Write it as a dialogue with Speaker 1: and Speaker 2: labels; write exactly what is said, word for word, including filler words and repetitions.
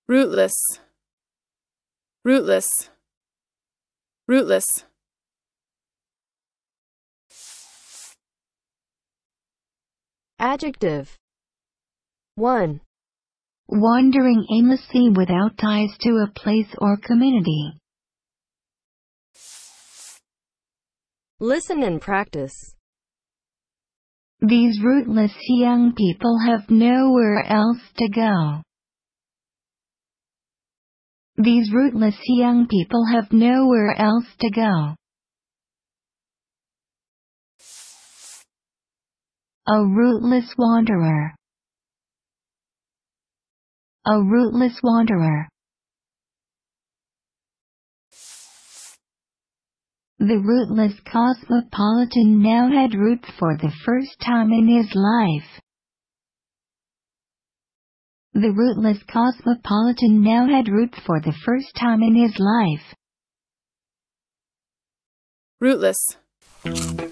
Speaker 1: Rootless, rootless, rootless.
Speaker 2: Adjective. one.
Speaker 3: Wandering aimlessly without ties to a place or community.
Speaker 2: Listen and practice.
Speaker 3: These rootless young people have nowhere else to go. These rootless young people have nowhere else to go. A rootless wanderer. A rootless wanderer. The rootless cosmopolitan now had roots for the first time in his life. The rootless cosmopolitan now had roots for the first time in his life.
Speaker 1: Rootless.